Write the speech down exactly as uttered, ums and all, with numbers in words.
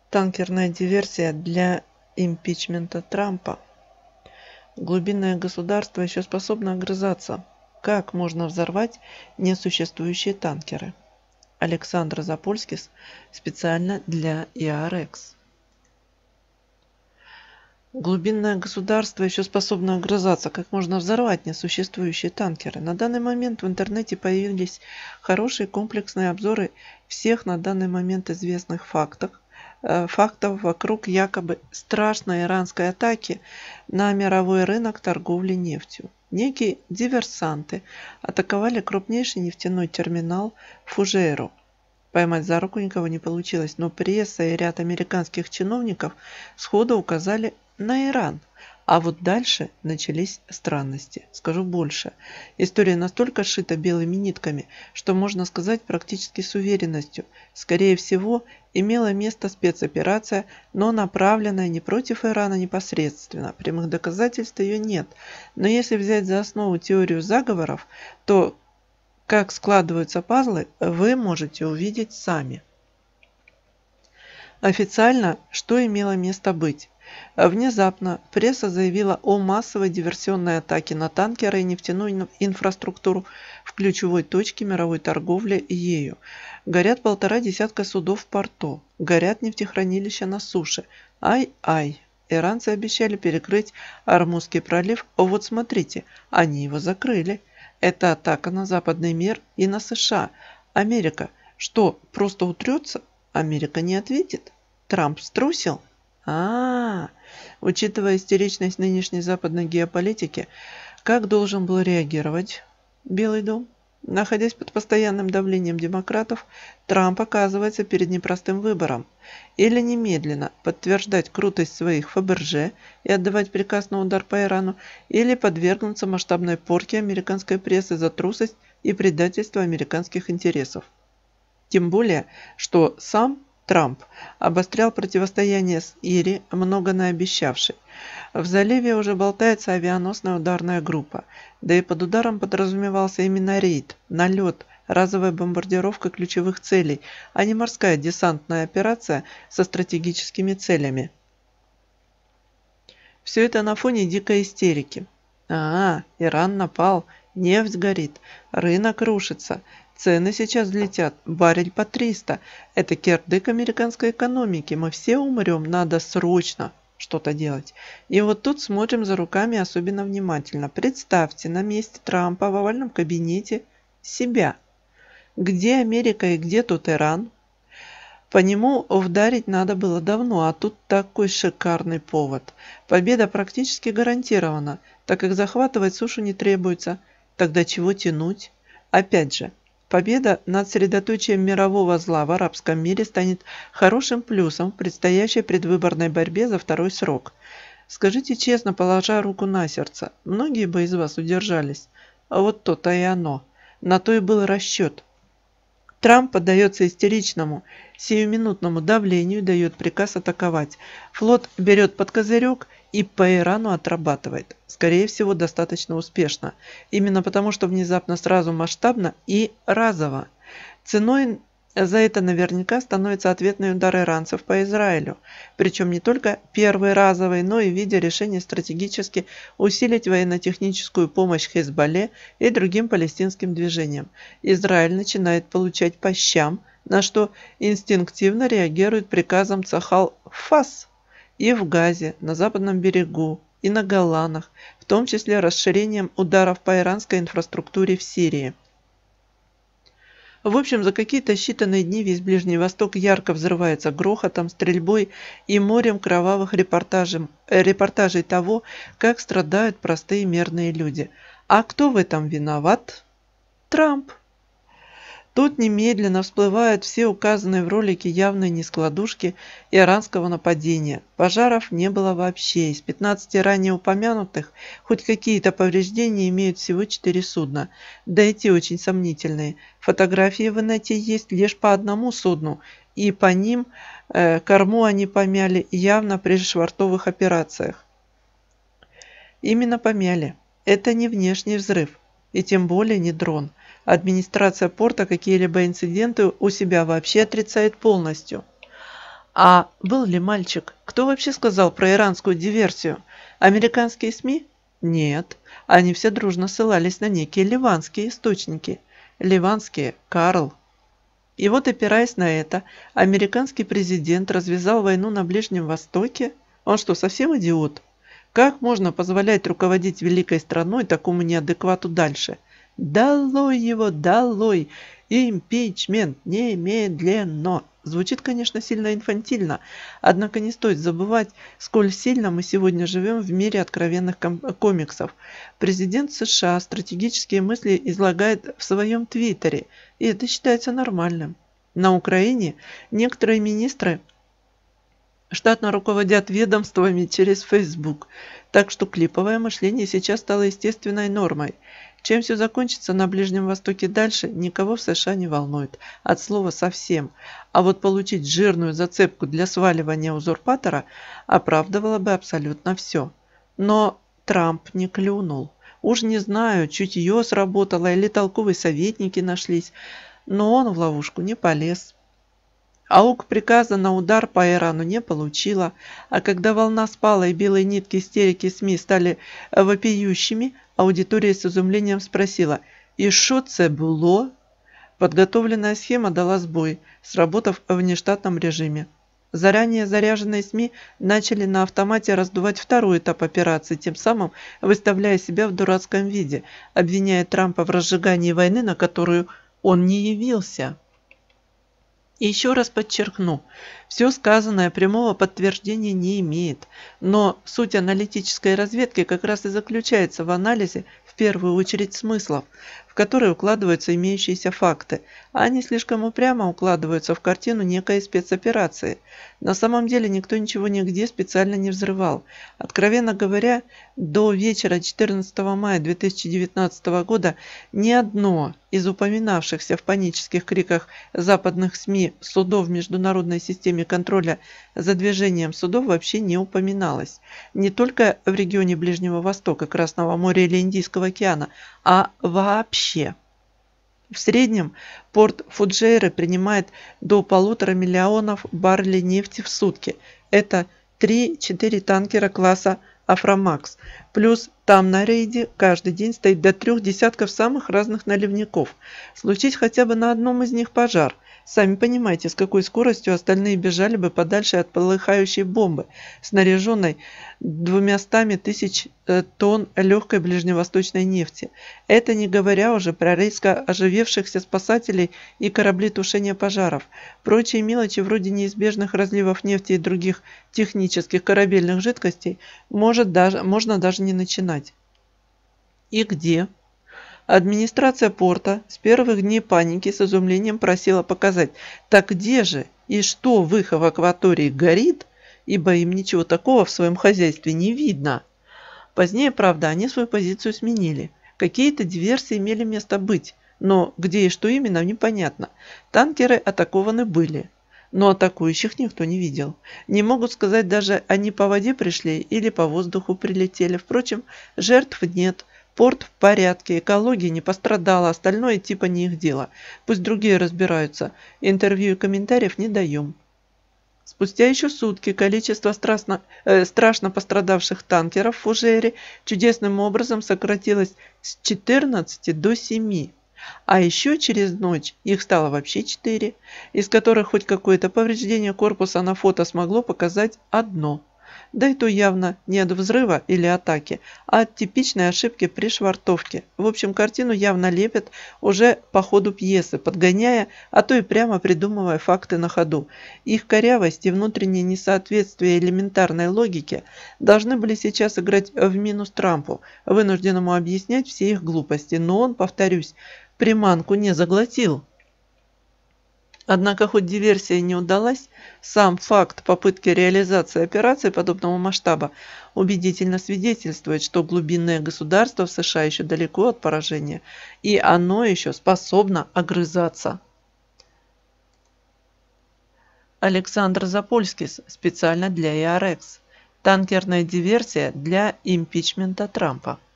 Танкерная диверсия для импичмента Трампа. Глубинное государство еще способно огрызаться. Как можно взорвать несуществующие танкеры? Александр Запольскис специально для ИАРЭкс. Глубинное государство еще способно огрызаться. Как можно взорвать несуществующие танкеры? На данный момент в интернете появились хорошие комплексные обзоры всех на данный момент известных фактов, фактов вокруг якобы страшной иранской атаки на мировой рынок торговли нефтью. Некие диверсанты атаковали крупнейший нефтяной терминал Фужейру. Поймать за руку никого не получилось, но пресса и ряд американских чиновников сходу указали на Иран. А вот дальше начались странности. Скажу больше. История настолько сшита белыми нитками, что можно сказать практически с уверенностью. Скорее всего, имела место спецоперация, но направленная не против Ирана непосредственно. Прямых доказательств ее нет. Но если взять за основу теорию заговоров, то как складываются пазлы, вы можете увидеть сами. Официально, что имело место быть? Внезапно пресса заявила о массовой диверсионной атаке на танкеры и нефтяную инфраструктуру в ключевой точке мировой торговли ею. Горят полтора десятка судов в порту, горят нефтехранилища на суше. Ай-ай! Иранцы обещали перекрыть Ормузский пролив. О, вот смотрите, они его закрыли. Это атака на западный мир и на США. Америка что, просто утрется? Америка не ответит. Трамп струсил? А, учитывая истеричность нынешней западной геополитики, как должен был реагировать Белый дом? Находясь под постоянным давлением демократов, Трамп оказывается перед непростым выбором. Или немедленно подтверждать крутость своих ФБРЖ и отдавать приказ на удар по Ирану, или подвергнуться масштабной порке американской прессы за трусость и предательство американских интересов. Тем более, что сам Трамп обострял противостояние с Ири, много наобещавшей. В заливе уже болтается авианосная ударная группа, да и под ударом подразумевался именно рейд, налет, разовая бомбардировка ключевых целей, а не морская десантная операция со стратегическими целями. Все это на фоне дикой истерики. А, Иран напал, нефть горит, рынок рушится. Цены сейчас взлетят, баррель по триста. Это кирдык американской экономики. Мы все умрем, надо срочно что-то делать. И вот тут смотрим за руками особенно внимательно. Представьте на месте Трампа в овальном кабинете себя. Где Америка и где тут Иран? По нему вдарить надо было давно, а тут такой шикарный повод. Победа практически гарантирована, так как захватывать сушу не требуется. Тогда чего тянуть? Опять же, победа над средоточием мирового зла в арабском мире станет хорошим плюсом в предстоящей предвыборной борьбе за второй срок. Скажите честно, положа руку на сердце, многие бы из вас удержались. А вот то-то и оно. На то и был расчет. Трамп поддается истеричному, сиюминутному давлению и дает приказ атаковать. Флот берет под козырек и по Ирану отрабатывает. Скорее всего, достаточно успешно. Именно потому, что внезапно сразу масштабно и разово. Ценой за это наверняка становится ответный удар иранцев по Израилю. Причем не только первый разовый, но и в виде решения стратегически усилить военно-техническую помощь Хезболле и другим палестинским движениям. Израиль начинает получать по щам, на что инстинктивно реагирует приказом Цахал Фас и в Газе, на западном берегу, и на Голанах, в том числе расширением ударов по иранской инфраструктуре в Сирии. В общем, за какие-то считанные дни весь Ближний Восток ярко взрывается грохотом, стрельбой и морем кровавых репортажей, репортажей того, как страдают простые мирные люди. А кто в этом виноват? Трамп. Тут немедленно всплывают все указанные в ролике явные нескладушки иранского нападения. Пожаров не было вообще. Из пятнадцати ранее упомянутых хоть какие-то повреждения имеют всего четыре судна. Да и те очень сомнительные. Фотографии в инете есть лишь по одному судну. И по ним э, корму они помяли явно при швартовых операциях. Именно помяли. Это не внешний взрыв. И тем более не дрон. Администрация порта какие-либо инциденты у себя вообще отрицает полностью. А был ли мальчик? Кто вообще сказал про иранскую диверсию? Американские СМИ? Нет. Они все дружно ссылались на некие ливанские источники. Ливанские, Карл. И вот, опираясь на это, американский президент развязал войну на Ближнем Востоке? Он что, совсем идиот? Как можно позволять руководить великой страной такому неадеквату дальше? Долой его, долой! Импичмент немедленно! Звучит, конечно, сильно инфантильно, однако не стоит забывать, сколь сильно мы сегодня живем в мире откровенных комиксов. Президент США стратегические мысли излагает в своем твиттере, и это считается нормальным. На Украине некоторые министры штатно руководят ведомствами через Facebook, так что клиповое мышление сейчас стало естественной нормой. Чем все закончится на Ближнем Востоке дальше, никого в США не волнует. От слова совсем. А вот получить жирную зацепку для сваливания узурпатора оправдывало бы абсолютно все. Но Трамп не клюнул. Уж не знаю, чутье сработало или толковые советники нашлись, но он в ловушку не полез. АУК приказа на удар по Ирану не получила, а когда волна спала и белые нитки истерики СМИ стали вопиющими, аудитория с изумлением спросила: «И шо це було?» Подготовленная схема дала сбой, сработав в нештатном режиме. Заранее заряженные СМИ начали на автомате раздувать второй этап операции, тем самым выставляя себя в дурацком виде, обвиняя Трампа в разжигании войны, на которую он не явился. И еще раз подчеркну, все сказанное прямого подтверждения не имеет, но суть аналитической разведки как раз и заключается в анализе, в первую очередь, смыслов, в которые укладываются имеющиеся факты, а они слишком упрямо укладываются в картину некой спецоперации. На самом деле никто ничего нигде специально не взрывал. Откровенно говоря, до вечера четырнадцатого мая две тысячи девятнадцатого года ни одно из упоминавшихся в панических криках западных СМИ судов в международной системе контроля за движением судов вообще не упоминалось. Не только в регионе Ближнего Востока, Красного моря или Индийского океана, а вообще. В среднем порт Фуджейры принимает до полутора миллионов баррелей нефти в сутки. Это три-четыре танкера класса Афромакс. Плюс там на рейде каждый день стоит до трех десятков самых разных наливников. Случись хотя бы на одном из них пожар. Сами понимаете, с какой скоростью остальные бежали бы подальше от полыхающей бомбы, снаряженной двумястами тысяч тонн легкой ближневосточной нефти. Это не говоря уже про резко оживевшихся спасателей и корабли тушения пожаров. Прочие мелочи вроде неизбежных разливов нефти и других технических корабельных жидкостей может даже, можно даже не начинать. И где? Администрация порта с первых дней паники с изумлением просила показать, так где же и что в их акватории горит, ибо им ничего такого в своем хозяйстве не видно. Позднее, правда, они свою позицию сменили. Какие-то диверсии имели место быть, но где и что именно, непонятно. Танкеры атакованы были, но атакующих никто не видел. Не могут сказать даже, они по воде пришли или по воздуху прилетели. Впрочем, жертв нет. Порт в порядке, экология не пострадала, остальное типа не их дело. Пусть другие разбираются. Интервью и комментариев не даем. Спустя еще сутки количество страшно, э, страшно пострадавших танкеров в Фужейре чудесным образом сократилось с четырнадцати до семи. А еще через ночь их стало вообще четыре, из которых хоть какое-то повреждение корпуса на фото смогло показать одно. Да и то явно не от взрыва или атаки, а от типичной ошибки при швартовке. В общем, картину явно лепят уже по ходу пьесы, подгоняя, а то и прямо придумывая факты на ходу. Их корявость и внутреннее несоответствие элементарной логике должны были сейчас играть в минус Трампу, вынужденному объяснять все их глупости. Но он, повторюсь, приманку не заглотил. Однако, хоть диверсия не удалась, сам факт попытки реализации операции подобного масштаба убедительно свидетельствует, что глубинное государство в США еще далеко от поражения, и оно еще способно огрызаться. Александр Запольскис специально для и ар экс. Танкерная диверсия для импичмента Трампа.